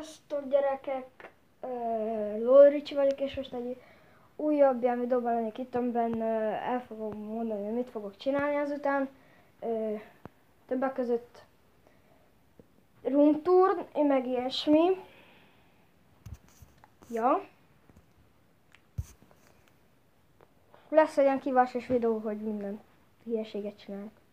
Sziasztok gyerekek, Lóricsi vagyok, és most egy újabb ilyen videóban lennék itt, amiben el fogom mondani, hogy mit fogok csinálni azután. Többek között roomtour, meg ilyesmi. Ja. Lesz egy ilyen kívásos videó, hogy minden hülyeséget csinálok.